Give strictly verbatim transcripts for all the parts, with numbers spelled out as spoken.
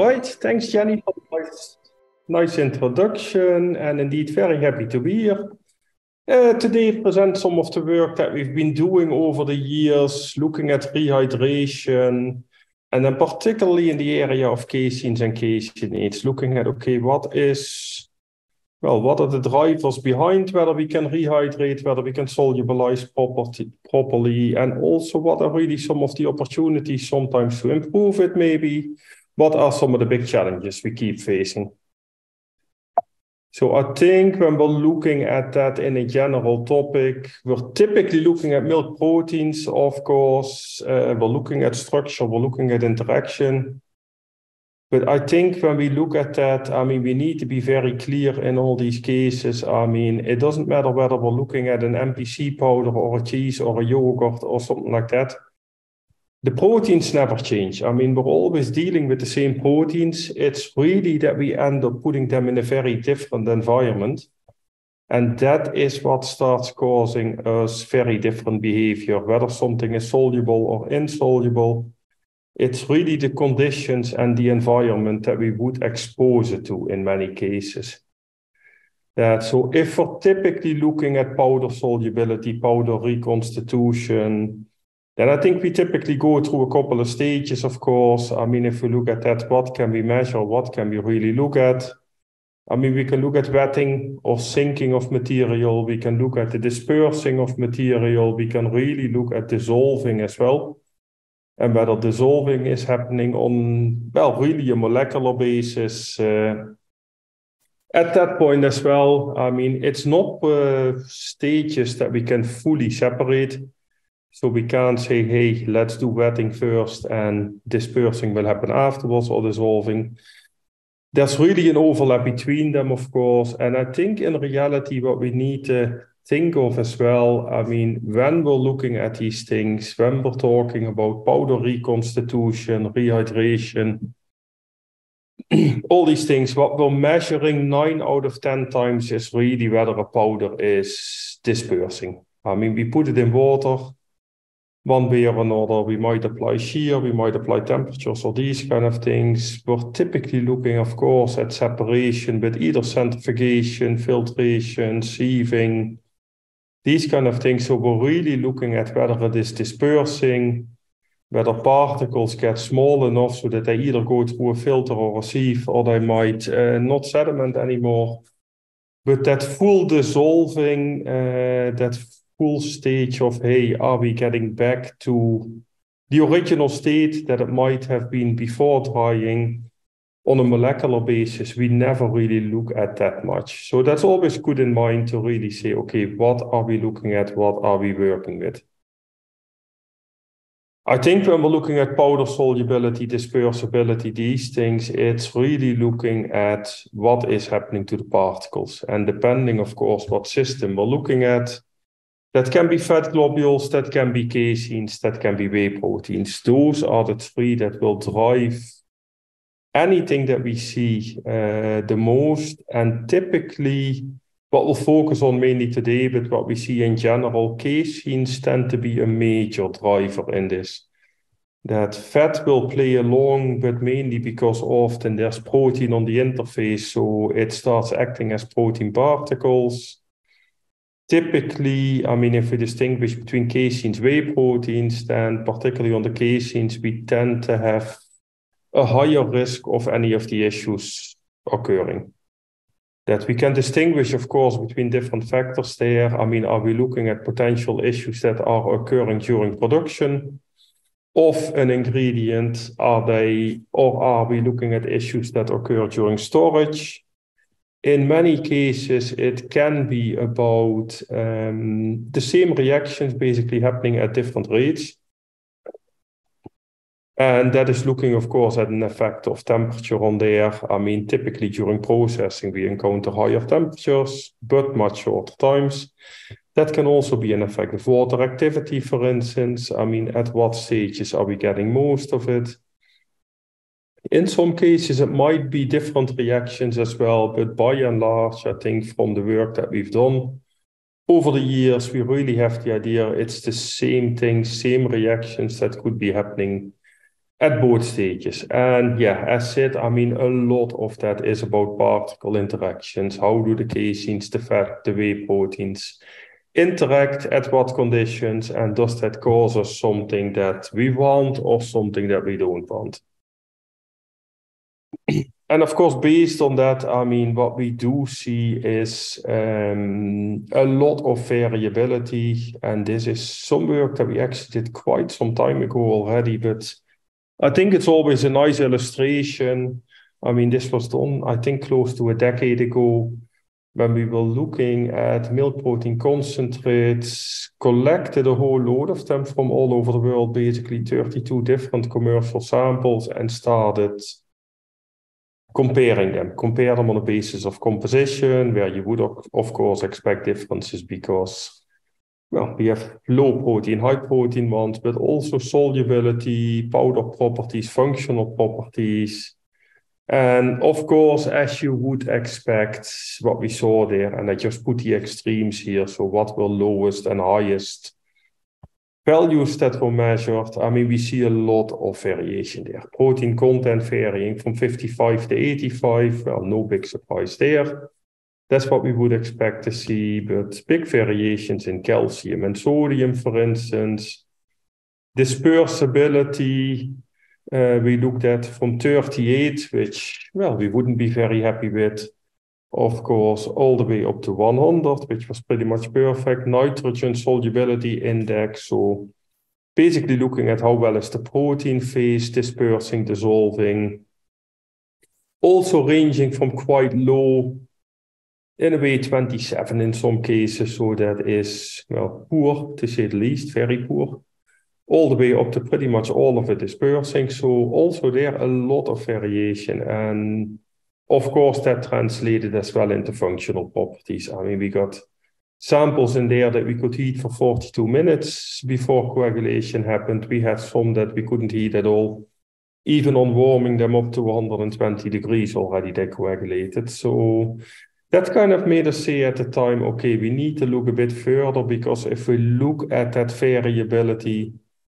right, thanks Jenny for the nice, nice introduction, and indeed very happy to be here. Uh, today present some of the work that we've been doing over the years, looking at rehydration, and then particularly in the area of caseins and caseinates, looking at, okay, what is, well, what are the drivers behind whether we can rehydrate, whether we can solubilize property, properly, and also what are really some of the opportunities sometimes to improve it maybe. What are some of the big challenges we keep facing? So I think when we're looking at that in a general topic, we're typically looking at milk proteins, of course. Uh, we're looking at structure, we're looking at interaction. But I think when we look at that, I mean, we need to be very clear in all these cases. I mean, it doesn't matter whether we're looking at an M P C powder or a cheese or a yogurt or something like that. The proteins never change. I mean, we're always dealing with the same proteins. It's really that we end up putting them in a very different environment. And that is what starts causing us very different behavior, whether something is soluble or insoluble. It's really the conditions and the environment that we would expose it to in many cases. That, so if we're typically looking at powder solubility, powder reconstitution, then I think we typically go through a couple of stages, of course. I mean, if we look at that, what can we measure? What can we really look at? I mean, we can look at wetting or sinking of material. We can look at the dispersing of material. We can really look at dissolving as well. And whether dissolving is happening on, well, really a molecular basis. Uh, at that point as well, I mean, it's not uh, stages that we can fully separate. So we can't say, hey, let's do wetting first and dispersing will happen afterwards or dissolving. There's really an overlap between them, of course. And I think in reality, what we need to think of as well, I mean, when we're looking at these things, when we're talking about powder reconstitution, rehydration, all these things, what we're measuring nine out of ten times is really whether a powder is dispersing. I mean, we put it in water. One way or another, we might apply shear, we might apply temperatures or these kind of things. We're typically looking, of course, at separation with either centrifugation, filtration, sieving, these kind of things. So we're really looking at whether it is dispersing, whether particles get small enough so that they either go through a filter or a sieve, or they might uh, not sediment anymore. But that full dissolving, uh, that full stage of, hey, are we getting back to the original state that it might have been before drying on a molecular basis? We never really look at that much. So that's always good in mind to really say, okay, what are we looking at? What are we working with? I think when we're looking at powder solubility, dispersibility, these things, it's really looking at what is happening to the particles. And depending, of course, what system we're looking at, that can be fat globules, that can be caseins, that can be whey proteins. Those are the three that will drive anything that we see uh, the most. And typically, what we'll focus on mainly today, but what we see in general, caseins tend to be a major driver in this. That fat will play along, but mainly because often there's protein on the interface, so it starts acting as protein particles. Typically, I mean, if we distinguish between caseins, whey proteins, then particularly on the caseins, we tend to have a higher risk of any of the issues occurring. That we can distinguish, of course, between different factors there. I mean, are we looking at potential issues that are occurring during production of an ingredient? Are they, or are we looking at issues that occur during storage? In many cases, it can be about um, the same reactions basically happening at different rates. And that is looking, of course, at an effect of temperature on there. I mean, typically during processing, we encounter higher temperatures, but much shorter times. That can also be an effect of water activity, for instance. I mean, at what stages are we getting most of it? In some cases, it might be different reactions as well, but by and large, I think from the work that we've done over the years, we really have the idea it's the same things, same reactions that could be happening at both stages. And yeah, as said, I mean, a lot of that is about particle interactions. How do the caseins, the fat, the whey proteins interact at what conditions, and does that cause us something that we want or something that we don't want? And of course, based on that, I mean, what we do see is um, a lot of variability, and this is some work that we actually did quite some time ago already, but I think it's always a nice illustration. I mean, this was done, I think, close to a decade ago, when we were looking at milk protein concentrates, collected a whole load of them from all over the world, basically thirty-two different commercial samples, and started comparing them, compare them on a basis of composition, where you would, of, of course, expect differences because, well, we have low protein, high protein ones, but also solubility, powder properties, functional properties. And of course, as you would expect, what we saw there, and I just put the extremes here, so what were lowest and highest values that were measured, I mean, we see a lot of variation there. Protein content varying from fifty-five to eighty-five, well, no big surprise there. That's what we would expect to see, but big variations in calcium and sodium, for instance. Dispersibility, uh, we looked at from thirty-eight, which, well, we wouldn't be very happy with. Of course, all the way up to one hundred, which was pretty much perfect. Nitrogen solubility index, so basically looking at how well is the protein phase dispersing, dissolving. Also ranging from quite low, in a way twenty-seven in some cases, so that is, well, poor, to say the least, very poor. All the way up to pretty much all of it dispersing, so also there a lot of variation, and of course, that translated as well into functional properties. I mean, we got samples in there that we could heat for forty-two minutes before coagulation happened. We had some that we couldn't heat at all. Even on warming them up to one hundred twenty degrees already, they coagulated. So that kind of made us say at the time, okay, we need to look a bit further, because if we look at that variability,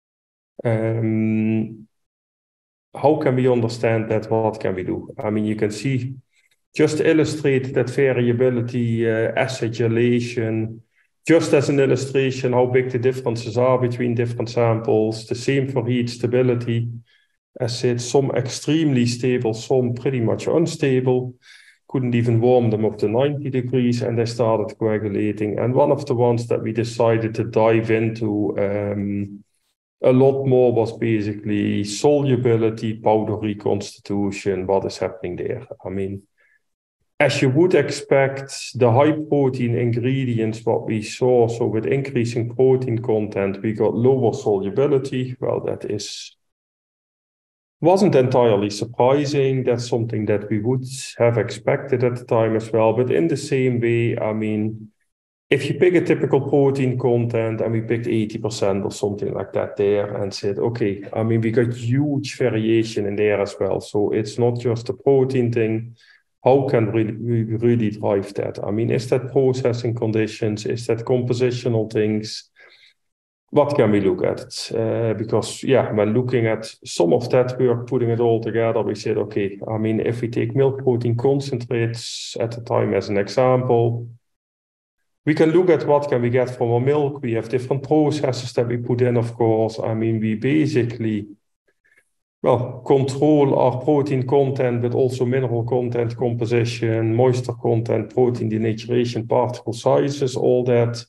um, how can we understand that? What can we do? I mean, you can see, just to illustrate that variability, uh, acetylation, just as an illustration how big the differences are between different samples. The same for heat stability. As said, some extremely stable, some pretty much unstable. Couldn't even warm them up to ninety degrees, and they started coagulating. And one of the ones that we decided to dive into um, a lot more was basically solubility, powder reconstitution, what is happening there. I mean, as you would expect, the high protein ingredients, what we saw, so with increasing protein content, we got lower solubility. Well, that is, wasn't entirely surprising. That's something that we would have expected at the time as well. But in the same way, I mean, if you pick a typical protein content, and we picked eighty percent or something like that there, and said, okay, I mean, we got huge variation in there as well. So it's not just a protein thing. How can we really drive that? I mean, is that processing conditions? Is that compositional things? What can we look at? Uh, because, yeah, when looking at some of that work, putting it all together, we said, okay, I mean, if we take milk protein concentrates at the time as an example, we can look at what can we get from our milk. We have different processes that we put in, of course. I mean, we basically, well, control our protein content, but also mineral content, composition, moisture content, protein denaturation, particle sizes, all that.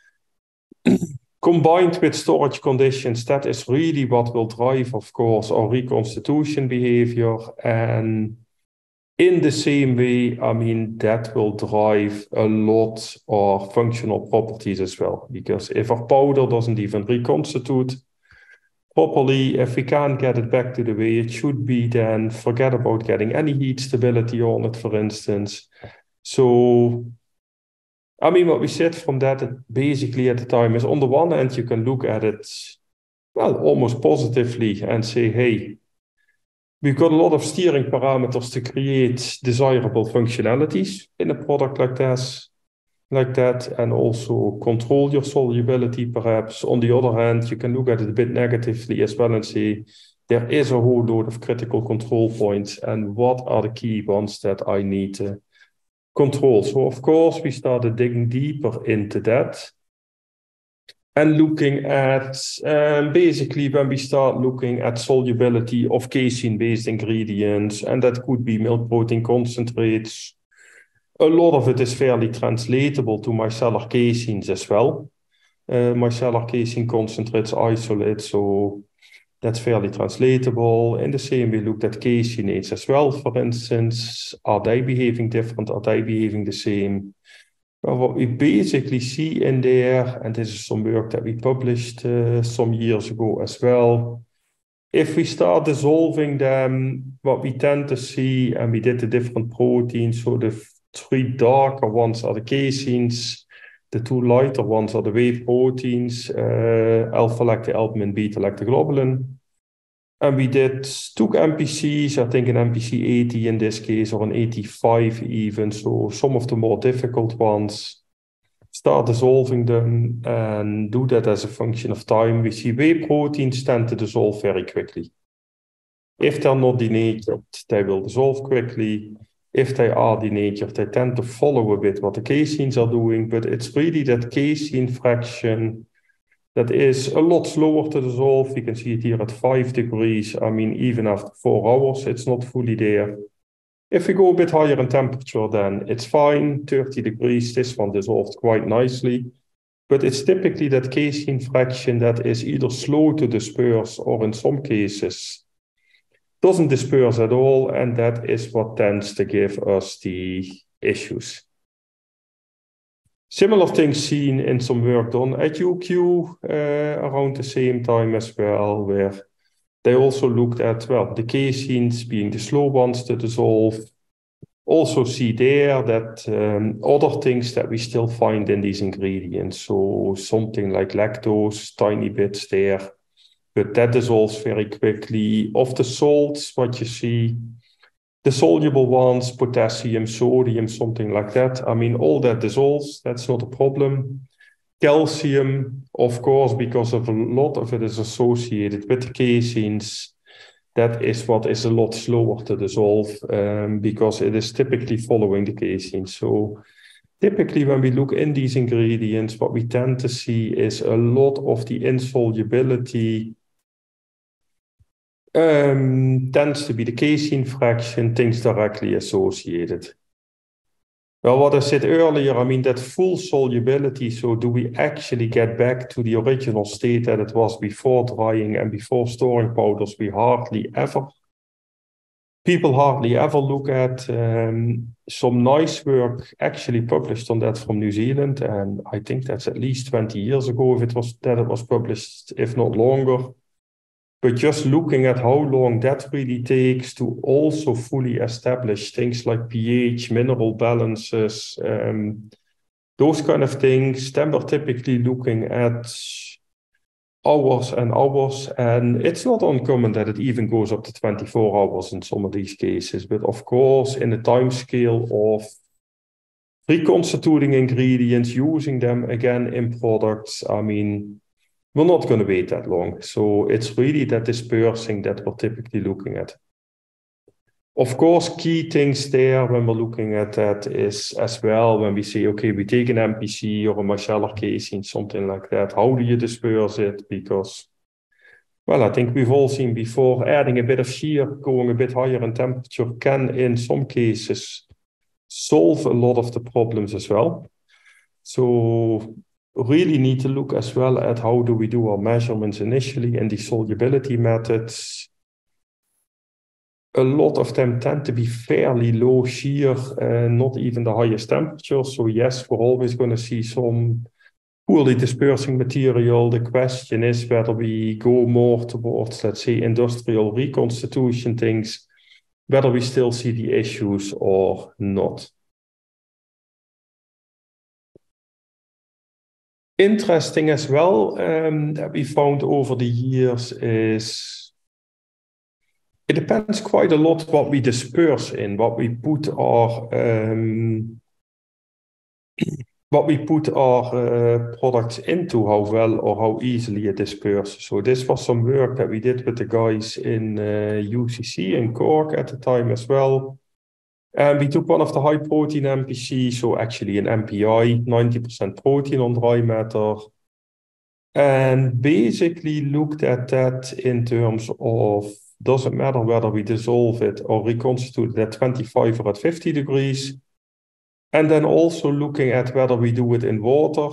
Combined with storage conditions, that is really what will drive, of course, our reconstitution behavior. And in the same way, I mean, that will drive a lot of functional properties as well. Because if our powder doesn't even reconstitute properly, if we can't get it back to the way it should be, then forget about getting any heat stability on it, for instance. So, I mean, what we said from that basically at the time is, on the one hand, you can look at it, well, almost positively and say, hey, we've got a lot of steering parameters to create desirable functionalities in a product like this, like that, and also control your solubility perhaps. On the other hand, you can look at it a bit negatively as well and say, there is a whole load of critical control points, and what are the key ones that I need to control? So of course, we started digging deeper into that and looking at, um, basically when we start looking at solubility of casein-based ingredients, and that could be milk protein concentrates. A lot of it is fairly translatable to micellar caseins as well. Uh, micellar casein concentrates isolate, so that's fairly translatable. In the same, we looked at caseinates as well, for instance. Are they behaving different? Are they behaving the same? Well, what we basically see in there, and this is some work that we published uh, some years ago as well, if we start dissolving them, what we tend to see, and we did the different proteins, so the three darker ones are the caseins, the two lighter ones are the whey proteins, uh, alpha-lactalbumin, beta-lactoglobulin. And we did, took N P Cs, I think an N P C eighty in this case, or an eighty-five even, so some of the more difficult ones, start dissolving them and do that as a function of time. We see whey proteins tend to dissolve very quickly. If they're not denatured, they will dissolve quickly. If they are denatured, they tend to follow a bit what the caseins are doing, but it's really that casein fraction that is a lot slower to dissolve. You can see it here at five degrees. I mean, even after four hours, it's not fully there. If we go a bit higher in temperature, then it's fine. thirty degrees, this one dissolved quite nicely. But it's typically that casein fraction that is either slow to disperse or in some cases doesn't disperse at all. And that is what tends to give us the issues. Similar things seen in some work done at U Q uh, around the same time as well, where they also looked at, well, the caseins being the slow ones to dissolve. Also see there that um, other things that we still find in these ingredients, so something like lactose, tiny bits there, but that dissolves very quickly. Of the salts, what you see, the soluble ones, potassium, sodium, something like that. I mean, all that dissolves, that's not a problem. Calcium, of course, because of a lot of it is associated with the caseins, that is what is a lot slower to dissolve um, because it is typically following the casein. So typically when we look in these ingredients, what we tend to see is a lot of the insolubility Um, tends to be the casein fraction, things directly associated. Well, what I said earlier, I mean, that full solubility, so do we actually get back to the original state that it was before drying and before storing powders? We hardly ever, people hardly ever look at um, some nice work actually published on that from New Zealand. And I think that's at least twenty years ago if it was that it was published, if not longer. But just looking at how long that really takes to also fully establish things like pH, mineral balances, um, those kind of things, then we're typically looking at hours and hours. And it's not uncommon that it even goes up to twenty-four hours in some of these cases. But of course, in the time scale of reconstituting ingredients, using them again in products, I mean, we're not going to wait that long. So it's really that dispersing that we're typically looking at. Of course, key things there when we're looking at that is as well when we say, okay, we take an M P C or a micellar casein, something like that. How do you disperse it? Because, well, I think we've all seen before, adding a bit of shear, going a bit higher in temperature can, in some cases, solve a lot of the problems as well. So really need to look as well at how do we do our measurements initially and the solubility methods. A lot of them tend to be fairly low shear, uh, not even the highest temperature. So yes, we're always going to see some poorly dispersing material. The question is whether we go more towards, let's say, industrial reconstitution things, whether we still see the issues or not. Interesting as well um, that we found over the years is it depends quite a lot what we disperse in, what we put our um, what we put our uh, products into, how well or how easily it disperses. So this was some work that we did with the guys in uh, U C C in Cork at the time as well. And we took one of the high protein M P C, so actually an M P I, ninety percent protein on dry matter, and basically looked at that in terms of, doesn't matter whether we dissolve it or reconstitute it at twenty-five or at fifty degrees. And then also looking at whether we do it in water.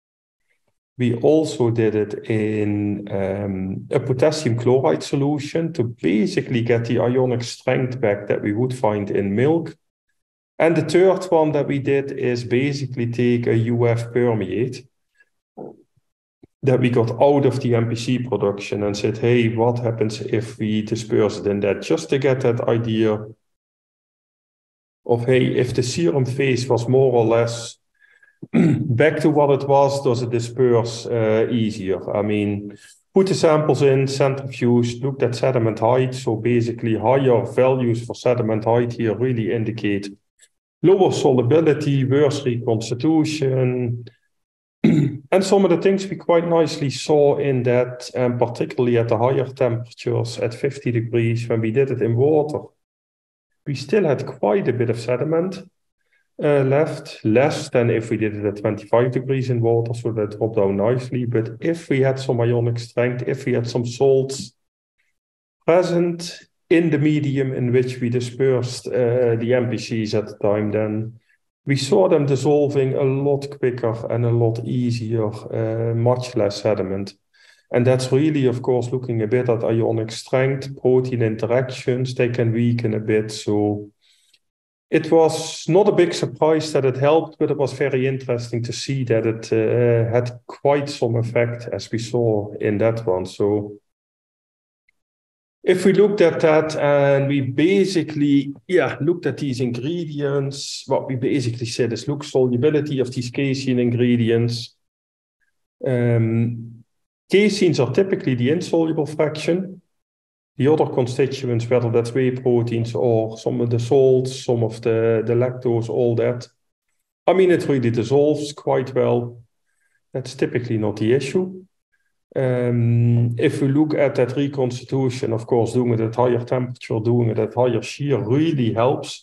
We also did it in um, a potassium chloride solution to basically get the ionic strength back that we would find in milk. And the third one that we did is basically take a U F permeate that we got out of the M P C production and said, hey, what happens if we disperse it in that? Just to get that idea of, hey, if the serum phase was more or less back to what it was, does it disperse uh, easier? I mean, put the samples in, centrifuged, looked at sediment height. So basically higher values for sediment height here really indicate lower solubility, worse reconstitution. And some of the things we quite nicely saw in that, um, particularly at the higher temperatures at fifty degrees, when we did it in water, we still had quite a bit of sediment uh, left, less than if we did it at twenty-five degrees in water, so that dropped down nicely. But if we had some ionic strength, if we had some salts present in the medium in which we dispersed uh, the M P Cs at the time, then we saw them dissolving a lot quicker and a lot easier, uh, much less sediment. And that's really, of course, looking a bit at ionic strength, protein interactions, they can weaken a bit. So it was not a big surprise that it helped, but it was very interesting to see that it uh, had quite some effect, as we saw in that one. So if we looked at that and we basically, yeah, looked at these ingredients, what we basically said is, look, solubility of these casein ingredients. Um, caseins are typically the insoluble fraction. The other constituents, whether that's whey proteins or some of the salts, some of the, the lactose, all that. I mean, it really dissolves quite well. That's typically not the issue. Um, if we look at that reconstitution, of course, doing it at higher temperature, doing it at higher shear really helps.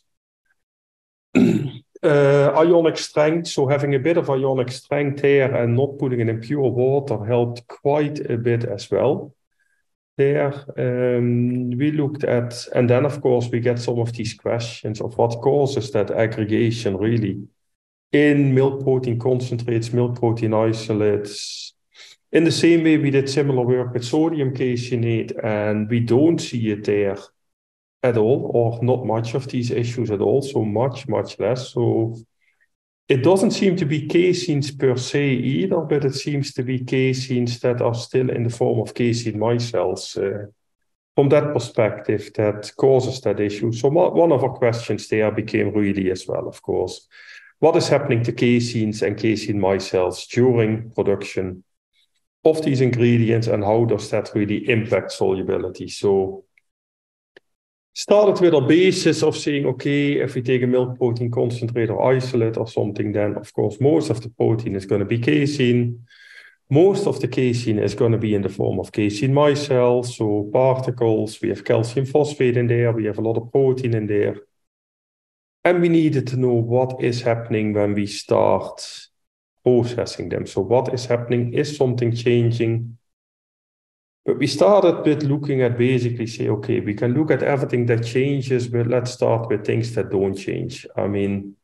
uh, ionic strength, so having a bit of ionic strength there and not putting it in pure water helped quite a bit as well. There, um, we looked at, and then of course we get some of these questions of what causes that aggregation really in milk protein concentrates, milk protein isolates. In the same way, we did similar work with sodium caseinate, and we don't see it there at all, or not much of these issues at all, so much, much less. So it doesn't seem to be caseins per se either, but it seems to be caseins that are still in the form of casein micelles. Uh, from that perspective, that causes that issue. So one of our questions there became really as well, of course, what is happening to caseins and casein micelles during production of these ingredients, and how does that really impact solubility? So started with a basis of saying, okay, if we take a milk protein concentrate or isolate or something, then of course most of the protein is going to be casein. Most of the casein is going to be in the form of casein micelles, so particles. We have calcium phosphate in there, we have a lot of protein in there. And we needed to know what is happening when we start processing them. So what is happening? Is something changing? But we started with looking at basically say, okay, we can look at everything that changes, but let's start with things that don't change. I mean,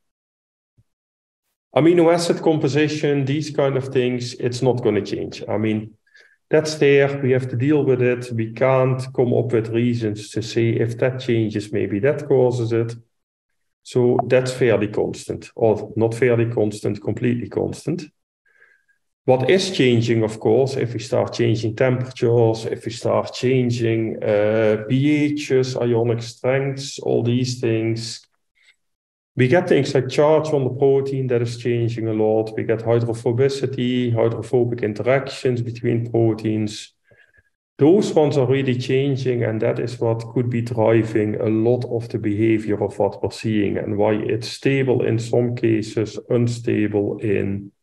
amino acid composition, these kind of things, it's not going to change. I mean, that's there. We have to deal with it. We can't come up with reasons to say if that changes, maybe that causes it. So that's fairly constant, or not fairly constant, completely constant. What is changing, of course, if we start changing temperatures, if we start changing uh, pHs, ionic strengths, all these things, we get things like charge on the protein that is changing a lot. We get hydrophobicity, hydrophobic interactions between proteins. those ones are really changing, and that is what could be driving a lot of the behavior of what we're seeing and why it's stable in some cases, unstable in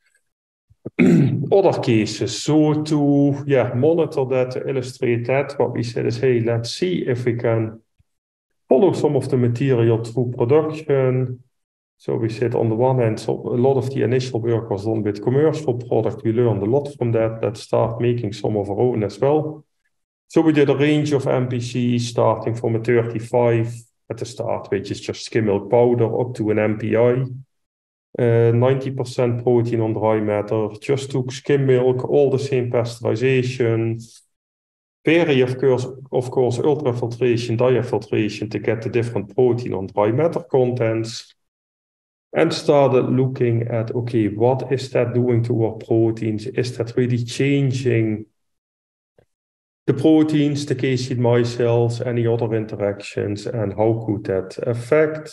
other cases. So to yeah, monitor that, to illustrate that, what we said is, hey, let's see if we can follow some of the material through production. So we said on the one hand, so a lot of the initial work was done with commercial product. We learned a lot from that. Let's start making some of our own as well. So we did a range of M P Cs starting from a thirty-five at the start, which is just skim milk powder, up to an M P I. Uh, ninety percent protein on dry matter, just took skim milk, all the same pasteurization. Very, of course, of course, ultrafiltration, diafiltration to get the different protein on dry matter contents. And started looking at, okay, what is that doing to our proteins? Is that really changing the proteins, the casein micelles, any other interactions, and how could that affect?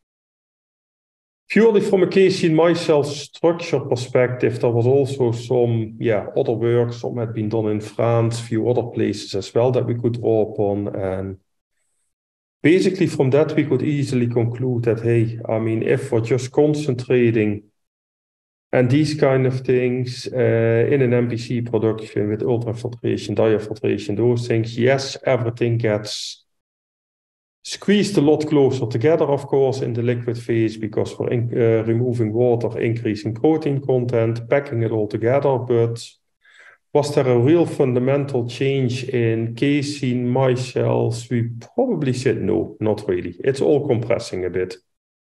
Purely from a casein micelle structure perspective, there was also some yeah, other work. Some had been done in France, few other places as well that we could draw upon. And basically from that, we could easily conclude that, hey, I mean, if we're just concentrating and these kind of things uh, in an M P C production with ultrafiltration, diafiltration, those things, yes, everything gets squeezed a lot closer together, of course, in the liquid phase because we're in, uh, removing water, increasing protein content, packing it all together. But was there a real fundamental change in casein micelles? We probably said no, not really. It's all compressing a bit.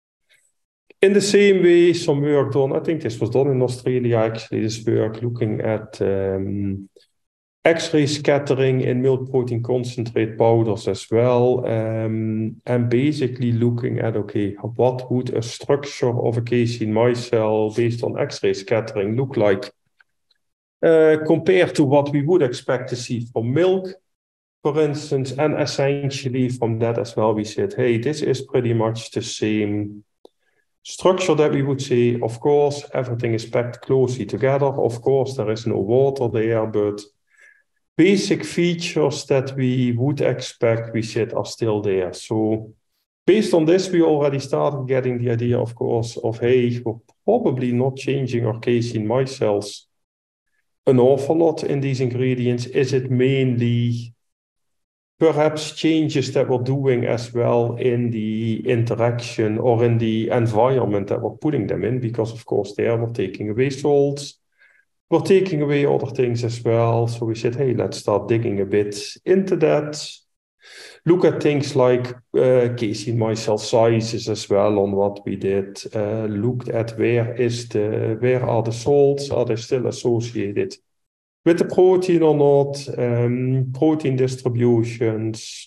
In the same way, some work done, I think this was done in Australia actually, this work looking at um, X-ray scattering in milk protein concentrate powders as well, um, and basically looking at, okay, what would a structure of a casein micelle based on X-ray scattering look like uh, compared to what we would expect to see from milk, for instance, and essentially from that as well, we said, hey, this is pretty much the same structure that we would say. Of course, everything is packed closely together. Of course, there is no water there, but basic features that we would expect, we said, are still there. So based on this, we already started getting the idea, of course, of, hey, we're probably not changing our casein micelles an awful lot in these ingredients. Is it mainly perhaps changes that we're doing as well in the interaction or in the environment that we're putting them in? Because, of course, there we're taking away salts. We're taking away other things as well. So we said, hey, let's start digging a bit into that. Look at things like uh, casein micelle sizes as well on what we did. Uh, looked at where is the where are the salts? Are they still associated with the protein or not? Um, protein distributions.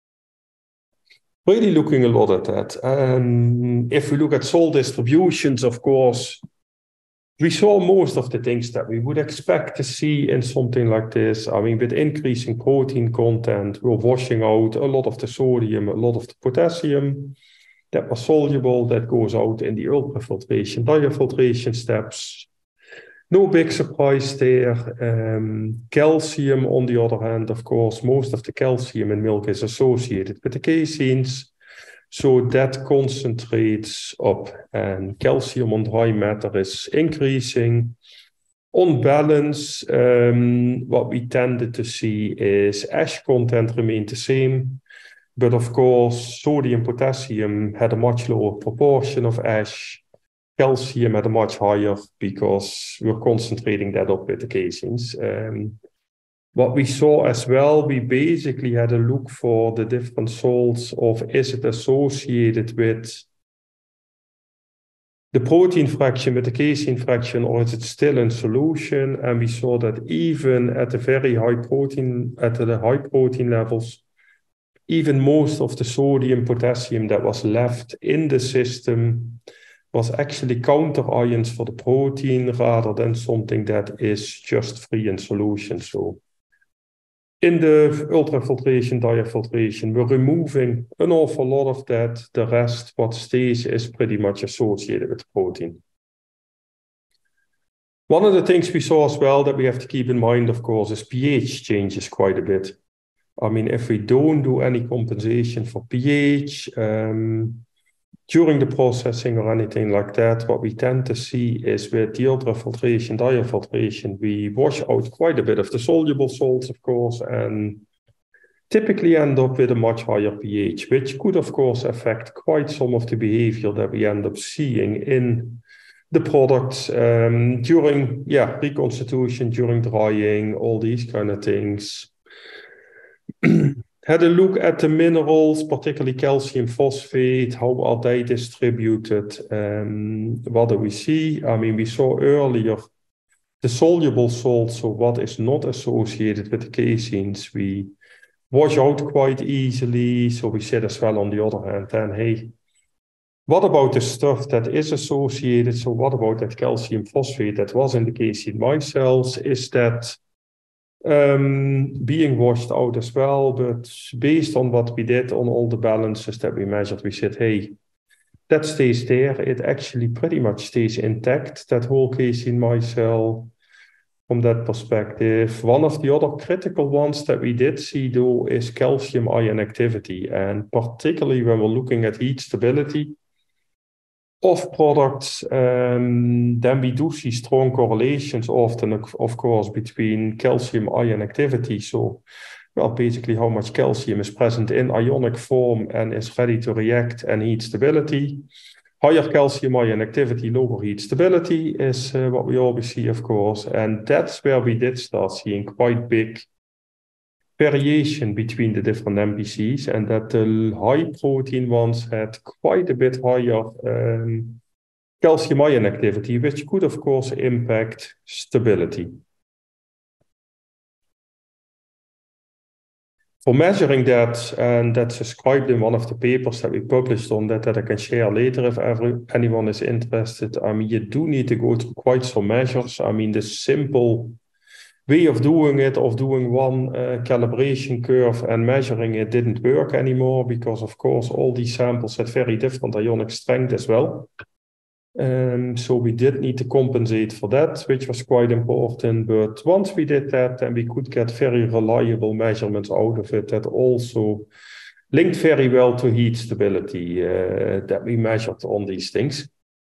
Really looking a lot at that. Um, if we look at salt distributions, of course, we saw most of the things that we would expect to see in something like this. I mean, with increasing protein content, we're washing out a lot of the sodium, a lot of the potassium that was soluble, that goes out in the ultrafiltration, diafiltration steps. No big surprise there. Um, calcium, on the other hand, of course, most of the calcium in milk is associated with the caseins. So that concentrates up, and calcium on dry matter is increasing. On balance, um, what we tended to see is ash content remained the same, but of course, sodium, potassium had a much lower proportion of ash, calcium had a much higher because we're concentrating that up with the caseins. Um, What we saw as well, we basically had a look for the different salts of, is it associated with the protein fraction, with the casein fraction, or is it still in solution? And we saw that even at the very high protein, at the high protein levels, even most of the sodium, potassium that was left in the system was actually counter ions for the protein rather than something that is just free in solution. So in the ultrafiltration, diafiltration, we're removing an awful lot of that. The rest, what stays, is pretty much associated with protein. One of the things we saw as well that we have to keep in mind, of course, is pH changes quite a bit. I mean, if we don't do any compensation for pH um, during the processing or anything like that, what we tend to see is with the ultrafiltration, diafiltration, we wash out quite a bit of the soluble salts, of course, and typically end up with a much higher pH, which could, of course, affect quite some of the behavior that we end up seeing in the products um, during, yeah, reconstitution, during drying, all these kind of things. Had a look at the minerals, particularly calcium phosphate, how are they distributed? Um, what do we see? I mean, we saw earlier the soluble salts, so what is not associated with the caseins, we wash out quite easily. So we said as well on the other hand, then, hey, what about the stuff that is associated? So what about that calcium phosphate that was in the casein micelles? Is that um, being washed out as well? But based on what we did on all the balances that we measured, we said, hey, that stays there. It actually pretty much stays intact, that whole casein micelle. From that perspective, one of the other critical ones that we did see, though, is calcium ion activity. And particularly when we're looking at heat stability of products, um, then we do see strong correlations often, of course, between calcium ion activity. So, well, basically how much calcium is present in ionic form and is ready to react, and heat stability. Higher calcium ion activity, lower heat stability is uh, what we always see, of course. And that's where we did start seeing quite big variation between the different M P Cs, and that the high protein ones had quite a bit higher um, calcium ion activity, which could, of course, impact stability. For measuring that, and that's described in one of the papers that we published on that, that I can share later if ever anyone is interested. I mean, you do need to go through quite some measures. I mean, the simple way of doing it, of doing one uh, calibration curve and measuring it, didn't work anymore because, of course, all these samples had very different ionic strength as well. Um, so we did need to compensate for that, which was quite important. But once we did that, then we could get very reliable measurements out of it that also linked very well to heat stability uh, that we measured on these things.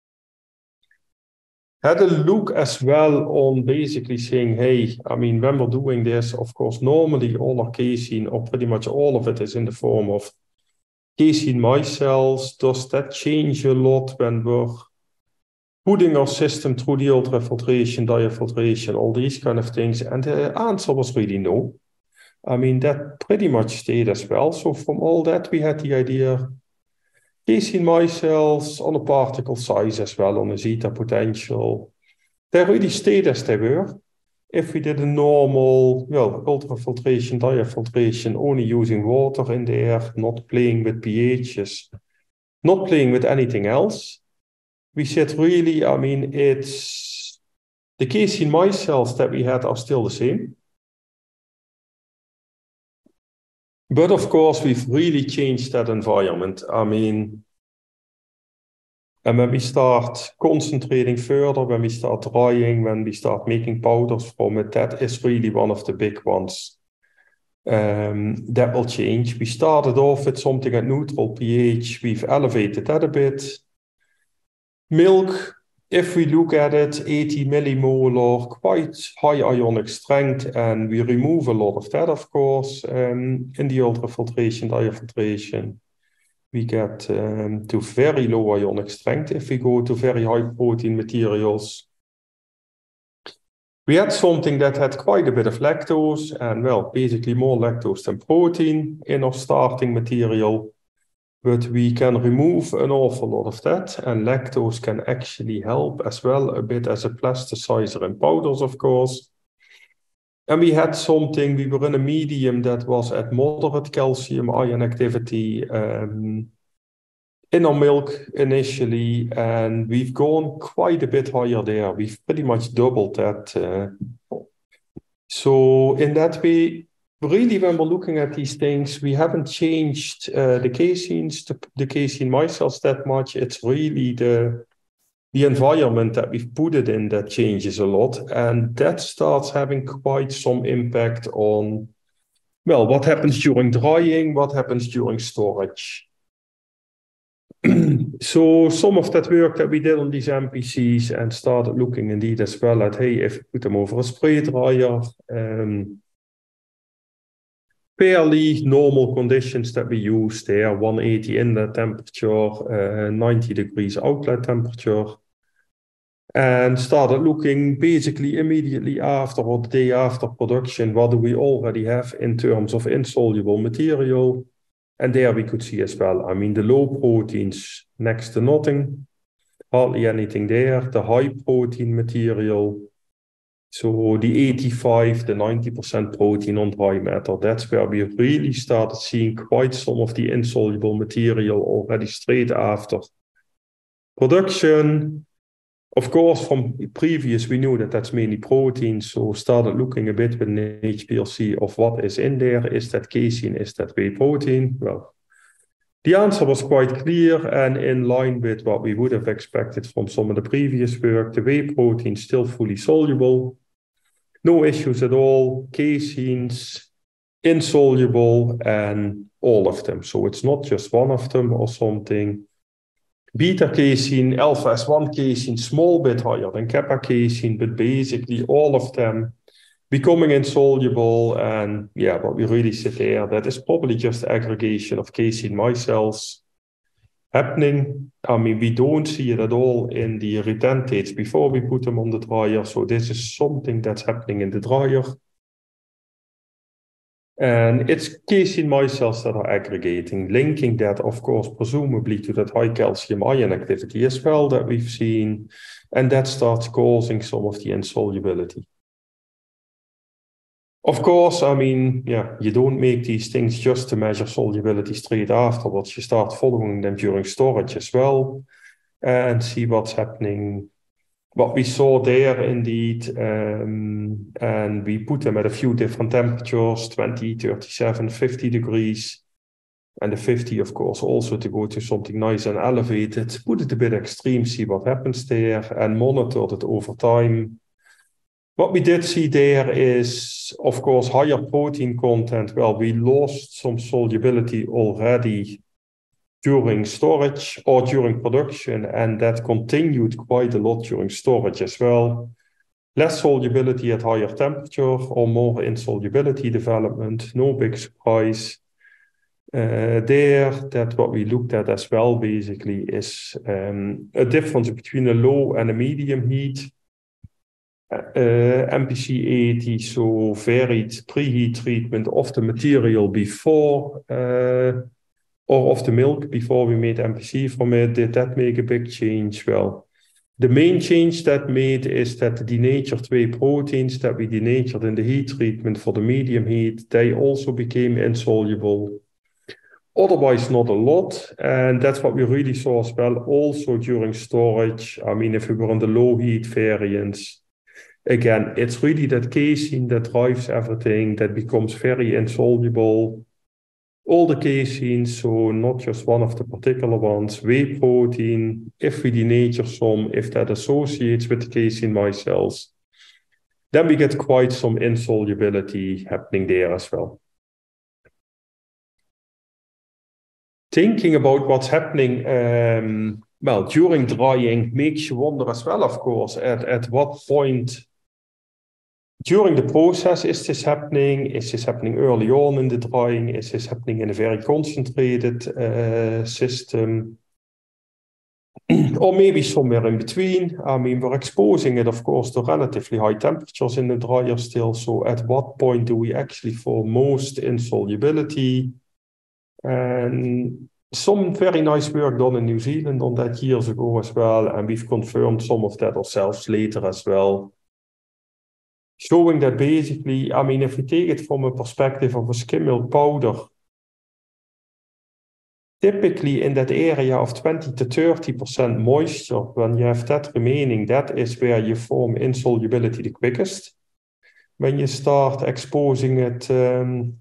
Had a look as well on basically saying, hey, I mean, when we're doing this, of course, normally all our casein, or pretty much all of it, is in the form of casein micelles. Does that change a lot when we're putting our system through the ultrafiltration, diafiltration, all these kind of things? And the answer was really no. I mean, that pretty much stayed as well. So from all that, we had the idea, casein micelles on a particle size as well, on a zeta potential, they really stayed as they were. If we did a normal, well, ultrafiltration, diafiltration, only using water in there, not playing with pHs, not playing with anything else, we said really, I mean, it's the casein micelles that we had are still the same. But of course, we've really changed that environment. I mean, and when we start concentrating further, when we start drying, when we start making powders from it, that is really one of the big ones um, that will change. We started off with something at neutral pH. We've elevated that a bit. Milk, if we look at it, eighty millimolar, quite high ionic strength, and we remove a lot of that, of course, um, in the ultrafiltration, diafiltration. We get um, to very low ionic strength if we go to very high protein materials. We had something that had quite a bit of lactose, and well, basically more lactose than protein in our starting material. But we can remove an awful lot of that, and lactose can actually help as well a bit as a plasticizer in powders, of course. And we had something, we were in a medium that was at moderate calcium ion activity um, in our milk initially, and we've gone quite a bit higher there. We've pretty much doubled that. Uh, so in that way, really, when we're looking at these things, we haven't changed uh, the caseins, the, the casein micelles that much. It's really the the environment that we've put it in that changes a lot, and that starts having quite some impact on, well, what happens during drying, what happens during storage. So some of that work that we did on these N P Cs and started looking indeed as well at, hey, if we put them over a spray dryer, um, fairly normal conditions that we use there, one eighty inlet temperature, uh, ninety degrees outlet temperature, and started looking basically immediately after or the day after production, what do we already have in terms of insoluble material. And there we could see as well, I mean, the low proteins next to nothing, hardly anything there. The high protein material, so the eighty-five, the ninety percent protein on dry matter, that's where we really started seeing quite some of the insoluble material already straight after production. Of course, from previous, we knew that that's mainly protein, so started looking a bit with an H P L C of what is in there. Is that casein? Is that whey protein? Well, the answer was quite clear and in line with what we would have expected from some of the previous work. The whey protein still fully soluble, no issues at all. Caseins, insoluble, and all of them. So it's not just one of them or something. Beta casein, alpha S one casein, small bit higher than kappa casein, but basically all of them becoming insoluble. And yeah, what we really sit there, that is probably just aggregation of casein micelles happening. I mean, we don't see it at all in the retentates before we put them on the dryer. So this is something that's happening in the dryer. And it's casein micelles that are aggregating, linking that, of course, presumably to that high calcium ion activity as well that we've seen. And that starts causing some of the insolubility. Of course, I mean, yeah, you don't make these things just to measure solubility straight afterwards. You start following them during storage as well and see what's happening. What we saw there indeed, um, and we put them at a few different temperatures, twenty, thirty-seven, fifty degrees. And the fifty, of course, also to go to something nice and elevated, put it a bit extreme, see what happens there, and monitored it over time. What we did see there is, of course, higher protein content. Well, we lost some solubility already during storage or during production, and that continued quite a lot during storage as well. Less solubility at higher temperature or more insolubility development, no big surprise. Uh, there, that what we looked at as well basically is um, a difference between a low and a medium heat. Uh, M P C eighty, so varied preheat treatment of the material before uh, or of the milk before we made M P C from it. Did that make a big change? Well, the main change that made is that the denatured whey proteins that we denatured in the heat treatment for the medium heat, they also became insoluble. Otherwise, not a lot. And that's what we really saw as well also during storage. I mean, if we were on the low heat variants, again, it's really that casein that drives everything, that becomes very insoluble. All the caseins, so not just one of the particular ones, whey protein, if we denature some, if that associates with the casein micelles, then we get quite some insolubility happening there as well. Thinking about what's happening, um, well, during drying makes you wonder as well, of course, at, at what point during the process is this happening? Is this happening early on in the drying? Is this happening in a very concentrated uh, system? Or maybe somewhere in between. I mean, we're exposing it, of course, to relatively high temperatures in the dryer still. So at what point do we actually form most insolubility? And some very nice work done in New Zealand on that years ago as well. And we've confirmed some of that ourselves later as well. Showing that basically, I mean, if we take it from a perspective of a skim milk powder, typically in that area of twenty to thirty percent moisture, when you have that remaining, that is where you form insolubility the quickest. When you start exposing it um,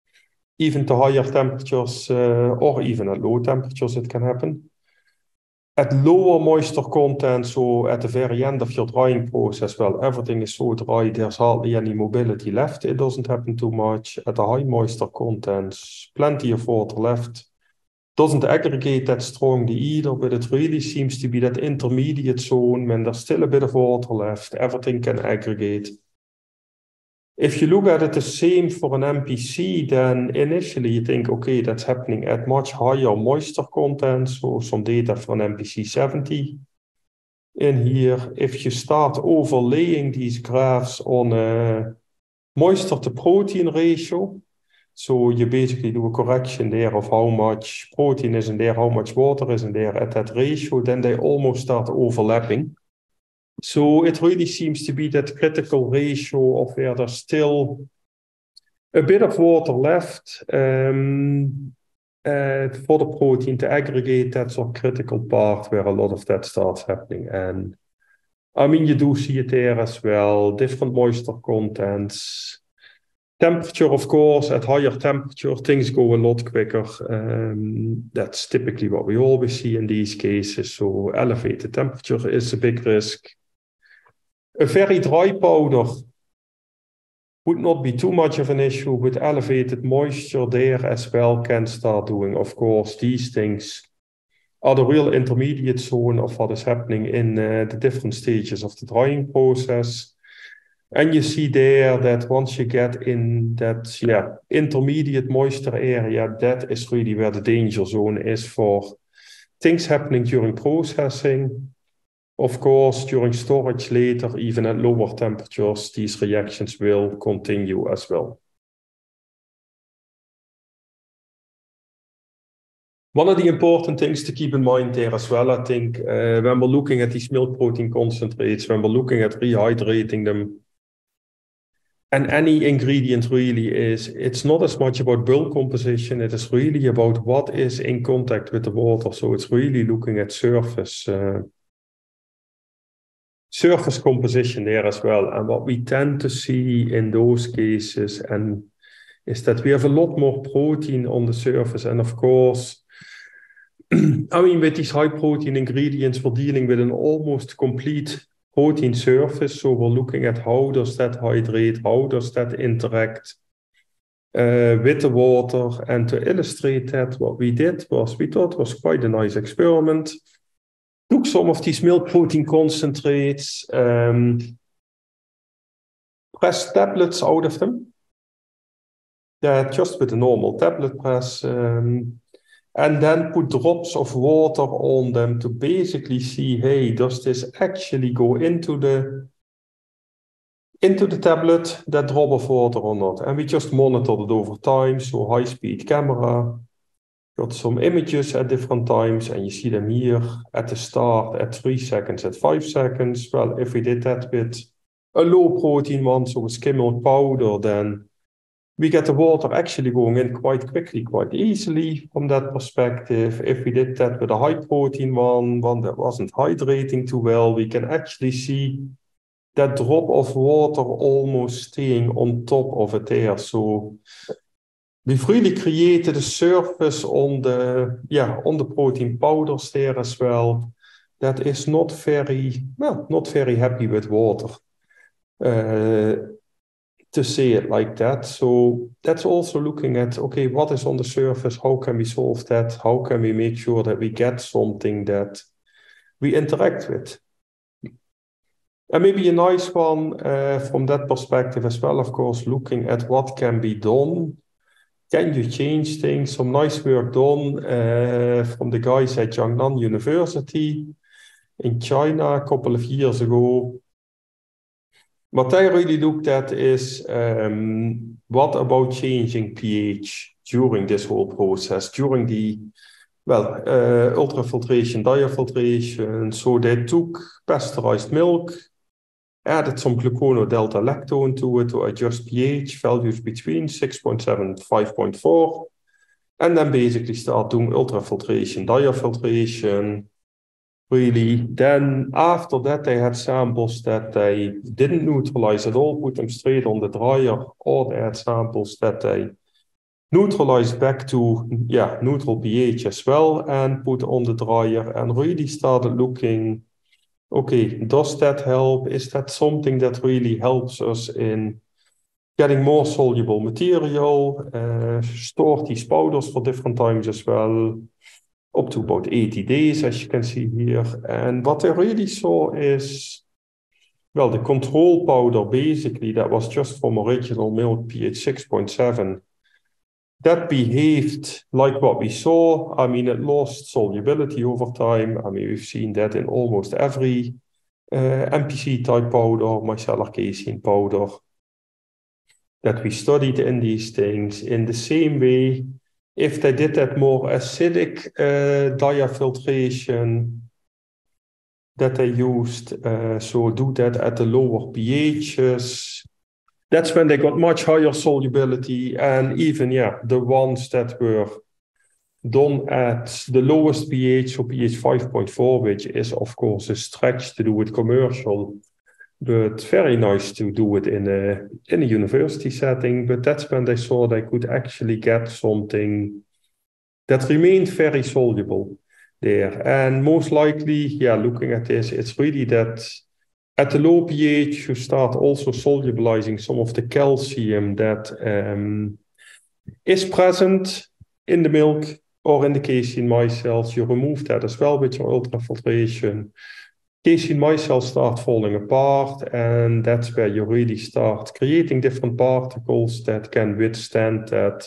even to higher temperatures uh, or even at low temperatures, it can happen. at lower moisture content, so at the very end of your drying process, well, everything is so dry, there's hardly any mobility left. It doesn't happen too much. At the high moisture contents, plenty of water left. Doesn't aggregate that strongly either, but it really seems to be that intermediate zone when there's still a bit of water left, everything can aggregate. If you look at it the same for an M P C, then initially you think, okay, that's happening at much higher moisture content, so some data for an M P C seventy in here. If you start overlaying these graphs on a moisture to protein ratio, so you basically do a correction there of how much protein is in there, how much water is in there at that ratio, then they almost start overlapping. So it really seems to be that critical ratio of where there's still a bit of water left um, uh, for the protein to aggregate. That's our critical part where a lot of that starts happening. And I mean, you do see it there as well, different moisture contents. Temperature, of course, at higher temperature, things go a lot quicker. Um, that's typically what we always see in these cases. So elevated temperature is a big risk. A very dry powder would not be too much of an issue, but elevated moisture there as well can start doing. Of course, these things are the real intermediate zone of what is happening in uh, the different stages of the drying process. And you see there that once you get in that yeah, intermediate moisture area, that is really where the danger zone is for things happening during processing. Of course, during storage later, even at lower temperatures, these reactions will continue as well. One of the important things to keep in mind there as well, I think, uh, when we're looking at these milk protein concentrates, when we're looking at rehydrating them, and any ingredient really is, it's not as much about bulk composition, it is really about what is in contact with the water. So it's really looking at surface uh, surface composition there as well. And what we tend to see in those cases and is that we have a lot more protein on the surface. And of course, I mean, with these high protein ingredients, we're dealing with an almost complete protein surface. So we're looking at how does that hydrate, how does that interact uh, with the water. And to illustrate that, what we did was, we thought was quite a nice experiment. Took some of these milk protein concentrates, um, pressed tablets out of them. Yeah, just with a normal tablet press. Um, and then put drops of water on them to basically see, hey, does this actually go into the, into the tablet, that drop of water or not? And we just monitored it over time, so high-speed camera. Got some images at different times, and you see them here at the start, at three seconds, at five seconds. Well, if we did that with a low protein one, so a skim milk powder, then we get the water actually going in quite quickly, quite easily from that perspective. If we did that with a high protein one, one that wasn't hydrating too well, we can actually see that drop of water almost staying on top of it there. So we've really created a surface on the, yeah, on the protein powders there as well that is not very, well, not very happy with water, uh, to say it like that. So that's also looking at, okay, what is on the surface? How can we solve that? How can we make sure that we get something that we interact with? And maybe a nice one uh, from that perspective as well, of course, looking at what can be done. Can you change things? Some nice work done uh, from the guys at Jiangnan University in China a couple of years ago. What they really looked at is um, what about changing pH during this whole process, during the, well, uh, ultrafiltration, diafiltration. So they took pasteurized milk, added some glucono-delta-lactone to it to adjust pH values between six point seven and five point four, and then basically start doing ultrafiltration, diafiltration. Really, then after that, they had samples that they didn't neutralize at all, put them straight on the dryer, or they had samples that they neutralize back to yeah, neutral pH as well and put on the dryer and really started looking, okay, does that help? Is that something that really helps us in getting more soluble material? Uh, store these powders for different times as well, up to about eighty days, as you can see here. And what I really saw is, well, the control powder, basically, that was just from original milk, pH six point seven. That behaved like what we saw. I mean, it lost solubility over time. I mean, we've seen that in almost every uh, M P C type powder, micellar casein powder, that we studied in these things. In the same way, if they did that more acidic uh, diafiltration that they used, uh, so do that at the lower pHs, that's when they got much higher solubility. And even, yeah, the ones that were done at the lowest pH, so pH five point four, which is, of course, a stretch to do with commercial, but very nice to do it in a, in a university setting. But that's when they saw they could actually get something that remained very soluble there. And most likely, yeah, looking at this, it's really that at the low pH, you start also solubilizing some of the calcium that um, is present in the milk or in the casein micelles. You remove that as well with your ultrafiltration. Casein micelles start falling apart, and that's where you really start creating different particles that can withstand that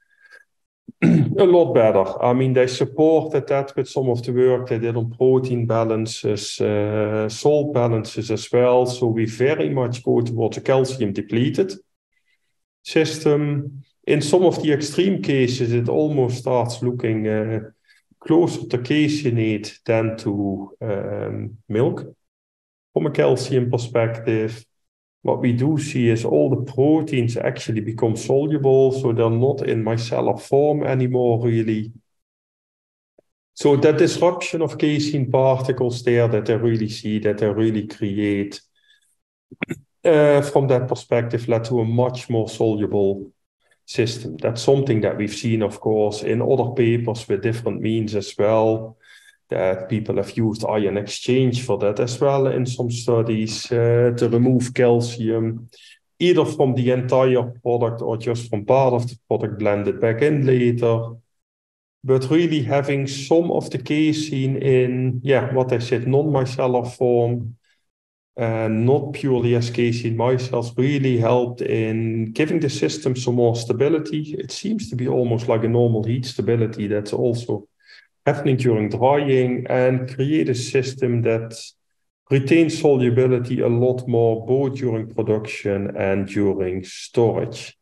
a lot better. I mean, they supported that with some of the work they did on protein balances, uh, salt balances as well. So we very much go towards a calcium depleted system. In some of the extreme cases, it almost starts looking uh, closer to caseinate than to um, milk. From a calcium perspective, what we do see is all the proteins actually become soluble, so they're not in micellar form anymore, really. So that disruption of casein particles there that I really see, that I really create, uh, from that perspective, led to a much more soluble system. That's something that we've seen, of course, in other papers with different means as well, that people have used ion exchange for that as well in some studies, uh, to remove calcium, either from the entire product or just from part of the product blended back in later. But really having some of the casein in, yeah, what I said, non-micellar form, and not purely as casein micelles, really helped in giving the system some more stability. It seems to be almost like a normal heat stability that's also happening during drying, and create a system that retains solubility a lot more, both during production and during storage.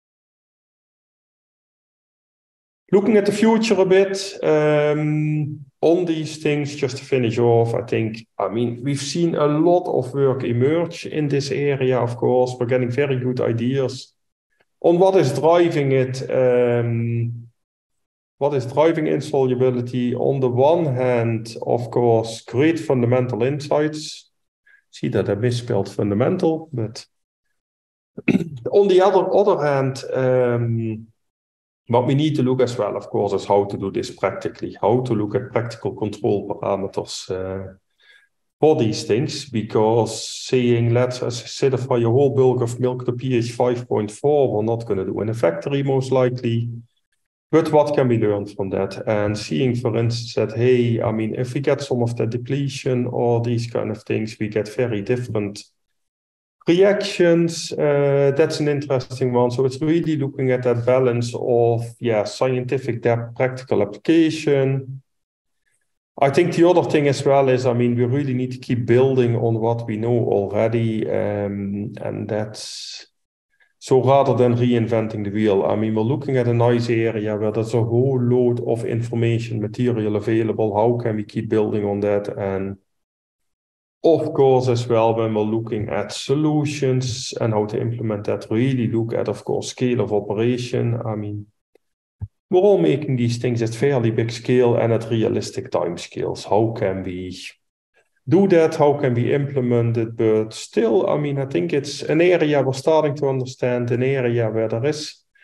Looking at the future a bit, um, on these things, just to finish off, I think, I mean, we've seen a lot of work emerge in this area, of course. We're getting very good ideas on what is driving it, um, what is driving insolubility. On the one hand, of course, great fundamental insights. See that I misspelled fundamental, but on the other, other hand, um, what we need to look as well, of course, is how to do this practically, how to look at practical control parameters uh, for these things, because saying let's acidify a whole bulk of milk to pH five point four, we're not going to do in a factory most likely. But what can we learn from that? And seeing, for instance, that, hey, I mean, if we get some of the depletion or these kind of things, we get very different reactions. Uh, that's an interesting one. So it's really looking at that balance of, yeah, scientific depth, practical application. I think the other thing as well is, I mean, we really need to keep building on what we know already. Um, and that's, so rather than reinventing the wheel, I mean, we're looking at a nice area where there's a whole load of information, material available. How can we keep building on that? And of course, as well, when we're looking at solutions and how to implement that, really look at, of course, scale of operation. I mean, we're all making these things at fairly big scale and at realistic time scales. How can we do that? How can we implement it? But still, I mean, I think it's an area we're starting to understand, an area where there is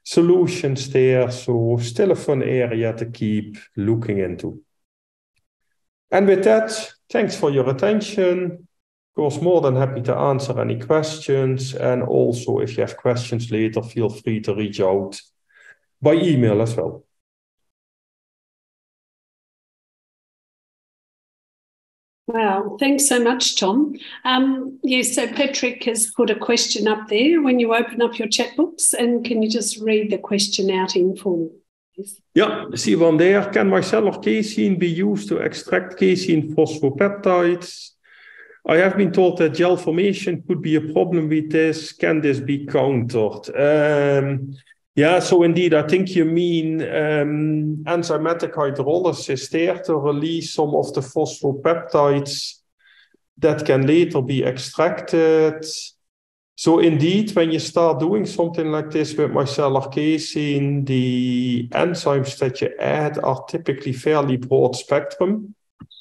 solutions there. So still a fun area to keep looking into. And with that, thanks for your attention. Of course, more than happy to answer any questions. And also, if you have questions later, feel free to reach out by email as well. Wow, thanks so much, Tom. Um, yes, so Patrick has put a question up there when you open up your chat books, and can you just read the question out in full? Yeah, see one there. Can micellar casein be used to extract casein phosphopeptides? I have been told that gel formation could be a problem with this. Can this be countered? Um, yeah, so indeed, I think you mean um, enzymatic hydrolysis there to release some of the phosphopeptides that can later be extracted. So indeed, when you start doing something like this with micellar casein, the enzymes that you add are typically fairly broad spectrum.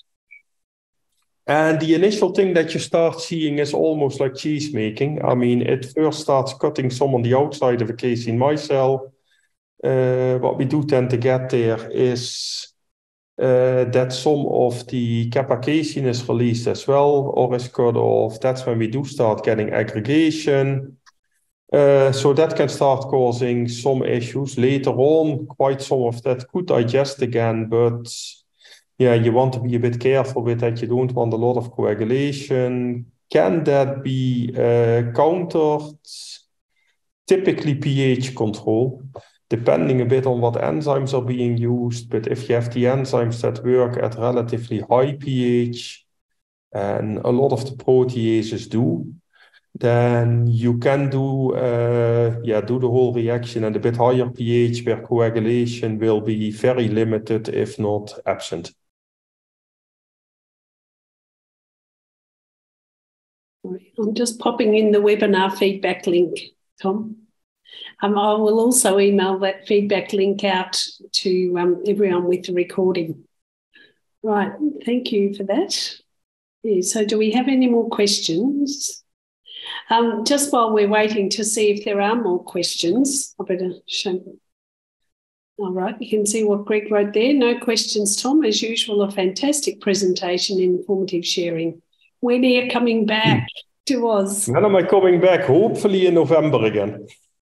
And the initial thing that you start seeing is almost like cheese making. I mean, it first starts cutting some on the outside of a casein micelle. Uh, what we do tend to get there is uh, that some of the kappa casein is released as well, or is cut off. That's when we do start getting aggregation. Uh, so that can start causing some issues. Later on, quite some of that could digest again, but yeah, you want to be a bit careful with that. You don't want a lot of coagulation. Can that be uh, countered? Typically pH control, depending a bit on what enzymes are being used. But if you have the enzymes that work at relatively high pH, and a lot of the proteases do, then you can do, uh, yeah, do the whole reaction at a bit higher pH where coagulation will be very limited, if not absent. I'm just popping in the webinar feedback link, Tom. Um, I will also email that feedback link out to um, everyone with the recording. Right, thank you for that. Yeah, so do we have any more questions? Um, just while we're waiting to see if there are more questions, I better show. All right, you can see what Greg wrote there. No questions, Tom. As usual, a fantastic presentation, informative sharing. When are you coming back to Oz? When am I coming back? Hopefully in November again.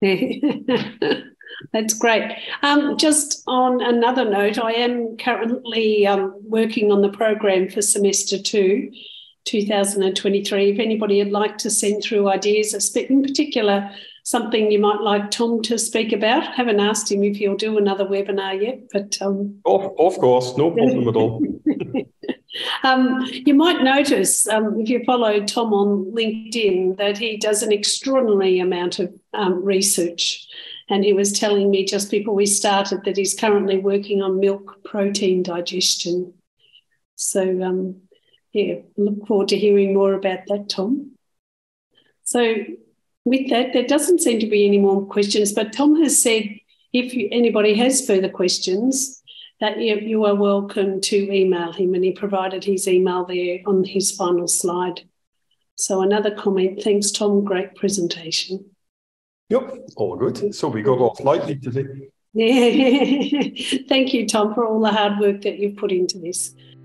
That's great. Um, just on another note, I am currently um, working on the program for semester two, two thousand twenty-three. If anybody would like to send through ideas, in particular, something you might like Tom to speak about. I haven't asked him if he'll do another webinar yet, but... Um, of, of course, no problem at all. Um, you might notice, um, if you follow Tom on LinkedIn, that he does an extraordinary amount of um, research. And he was telling me just before we started that he's currently working on milk protein digestion. So, um, yeah, look forward to hearing more about that, Tom. So with that, there doesn't seem to be any more questions, but Tom has said if you, anybody has further questions, that you, you are welcome to email him, and he provided his email there on his final slide. So another comment, thanks, Tom, great presentation. Yep, all good. So we got off lightly today. Yeah, thank you, Tom, for all the hard work that you've put into this.